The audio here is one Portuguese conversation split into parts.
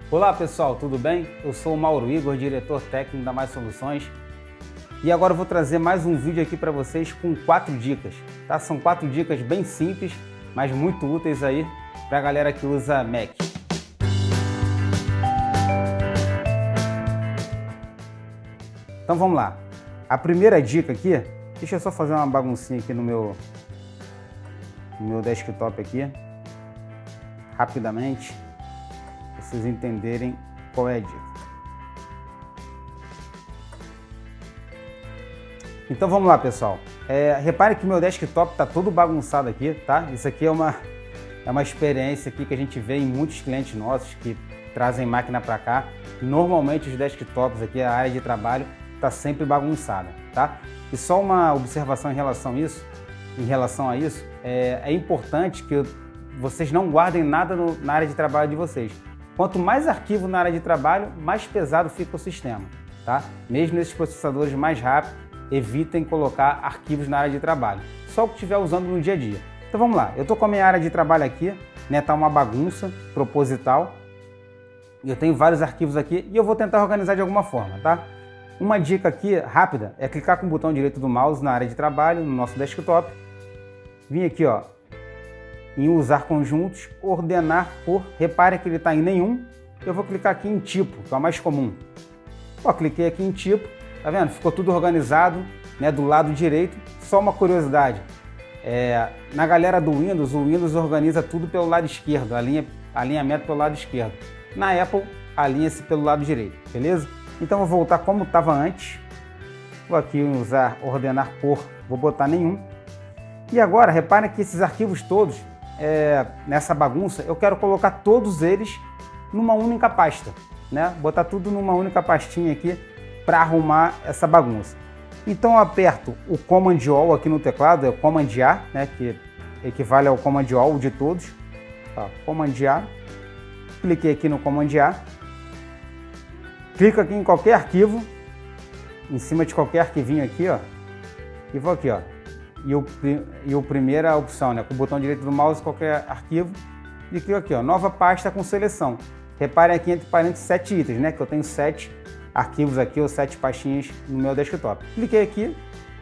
Olá pessoal, tudo bem? Eu sou o Mauro Igor, diretor técnico da Mais Soluções, e agora eu vou trazer mais um vídeo aqui para vocês com 4 dicas, tá? São 4 dicas bem simples, mas muito úteis aí para a galera que usa Mac. Então vamos lá. A primeira dica aqui, deixa eu só fazer uma baguncinha aqui no meu desktop aqui, rapidamente, para vocês entenderem qual é a dica. Então vamos lá, pessoal. Repare que o meu desktop está todo bagunçado aqui, tá? Isso aqui é uma experiência aqui que a gente vê em muitos clientes nossos que trazem máquina para cá. Normalmente os desktops aqui, a área de trabalho, está sempre bagunçada, tá? E só uma observação em relação a isso, é importante que vocês não guardem nada na área de trabalho de vocês. Quanto mais arquivo na área de trabalho, mais pesado fica o sistema, tá? Mesmo nesses processadores mais rápidos, evitem colocar arquivos na área de trabalho, só o que estiver usando no dia a dia. Então vamos lá, eu estou com a minha área de trabalho aqui, né? Tá uma bagunça proposital, eu tenho vários arquivos aqui e eu vou tentar organizar de alguma forma, tá? Uma dica aqui rápida é clicar com o botão direito do mouse na área de trabalho, no nosso desktop, vir aqui, ó, em usar conjuntos, ordenar por, repare que ele está em nenhum, eu vou clicar aqui em tipo, que é o mais comum. Ó, cliquei aqui em tipo, tá vendo? Ficou tudo organizado, né, do lado direito. Só uma curiosidade, na galera do Windows, o Windows organiza tudo pelo lado esquerdo, alinhamento pelo lado esquerdo. Na Apple, alinha-se pelo lado direito, beleza? Então vou voltar como estava antes, vou aqui usar ordenar por, vou botar nenhum. E agora, reparem que esses arquivos todos, nessa bagunça, eu quero colocar todos eles numa única pasta, né? Botar tudo numa única pastinha aqui para arrumar essa bagunça. Então eu aperto o Command All aqui no teclado, é o Command A, né? Que equivale ao Command All de todos. Ó, Command A, cliquei aqui no Command A, clico aqui em qualquer arquivo, em cima de qualquer arquivinho aqui, ó, e vou aqui, ó. E a primeira opção, né, com o botão direito do mouse, qualquer arquivo, e clico aqui, ó, nova pasta com seleção. Reparem aqui entre parênteses 7 itens, né, que eu tenho 7 arquivos aqui, ou 7 pastinhas no meu desktop. Cliquei aqui,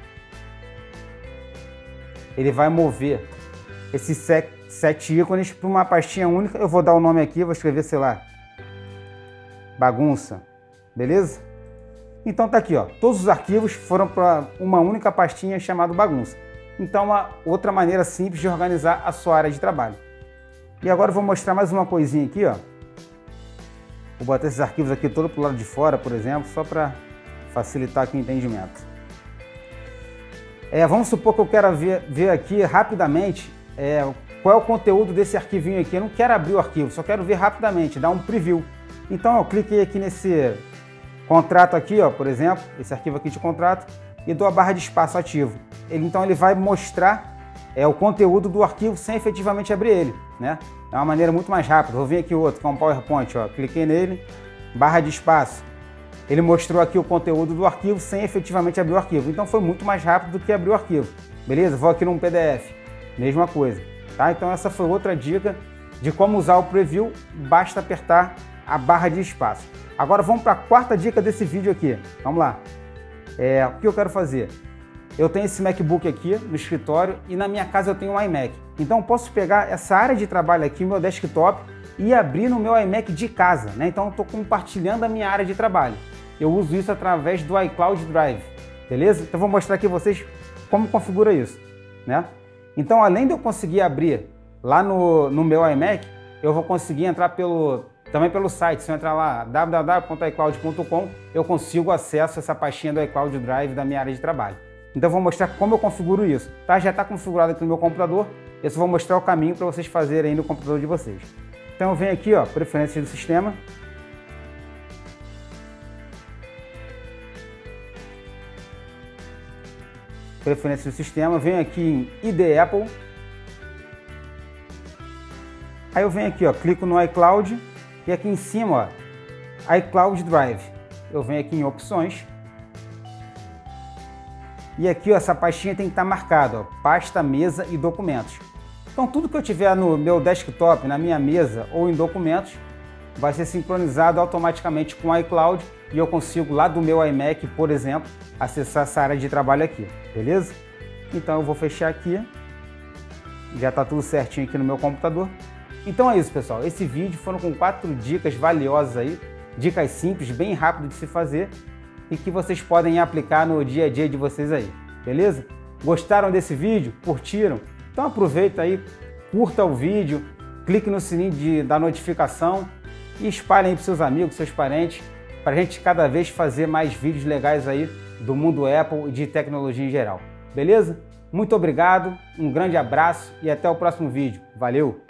ele vai mover esses 7 ícones para uma pastinha única. Eu vou dar o nome aqui, vou escrever, sei lá, bagunça, beleza? Então tá aqui, ó, todos os arquivos foram para uma única pastinha chamada bagunça. Então uma outra maneira simples de organizar a sua área de trabalho. E agora eu vou mostrar mais uma coisinha aqui, ó. Vou botar esses arquivos aqui todo pro lado de fora, por exemplo, só para facilitar aqui o entendimento. Vamos supor que eu quero ver aqui rapidamente qual é o conteúdo desse arquivinho aqui. Eu não quero abrir o arquivo, só quero ver rapidamente, dar um preview. Então eu cliquei aqui nesse contrato aqui, ó, por exemplo, esse arquivo aqui de contrato, e dou a barra de espaço ativo. Então ele vai mostrar o conteúdo do arquivo sem efetivamente abrir ele, né? É uma maneira muito mais rápida. Vou vir aqui outro, que é um PowerPoint, ó, cliquei nele, barra de espaço. Ele mostrou aqui o conteúdo do arquivo sem efetivamente abrir o arquivo. Então foi muito mais rápido do que abrir o arquivo. Beleza? Vou aqui num PDF, mesma coisa, tá? Então essa foi outra dica de como usar o preview, basta apertar a barra de espaço. Agora vamos para a quarta dica desse vídeo aqui. Vamos lá. O que eu quero fazer? Eu tenho esse MacBook aqui no escritório e na minha casa eu tenho um iMac. Então eu posso pegar essa área de trabalho aqui, o meu desktop, e abrir no meu iMac de casa, né? Então eu estou compartilhando a minha área de trabalho. Eu uso isso através do iCloud Drive, beleza? Então eu vou mostrar aqui a vocês como configura isso, né? Então além de eu conseguir abrir lá no meu iMac, eu vou conseguir entrar também pelo site. Se eu entrar lá, www.icloud.com, eu consigo acesso a essa pastinha do iCloud Drive da minha área de trabalho. Então eu vou mostrar como eu configuro isso, tá? Já está configurado aqui no meu computador, eu só vou mostrar o caminho para vocês fazerem aí no computador de vocês. Então eu venho aqui, ó, preferências do sistema. Preferências do sistema, venho aqui em ID Apple. Aí eu venho aqui, ó, clico no iCloud e aqui em cima, ó, iCloud Drive. Eu venho aqui em opções. E aqui, ó, essa pastinha tem que estar marcada, ó, pasta, mesa e documentos. Então tudo que eu tiver no meu desktop, na minha mesa ou em documentos, vai ser sincronizado automaticamente com o iCloud e eu consigo lá do meu iMac, por exemplo, acessar essa área de trabalho aqui, beleza? Então eu vou fechar aqui, já está tudo certinho aqui no meu computador. Então é isso, pessoal, esse vídeo foram com 4 dicas valiosas aí, dicas simples, bem rápido de se fazer e que vocês podem aplicar no dia a dia de vocês aí, beleza? Gostaram desse vídeo? Curtiram? Então aproveita aí, curta o vídeo, clique no sininho da notificação e espalhem aí para seus amigos, seus parentes, para a gente cada vez fazer mais vídeos legais aí do mundo Apple e de tecnologia em geral. Beleza? Muito obrigado, um grande abraço e até o próximo vídeo. Valeu!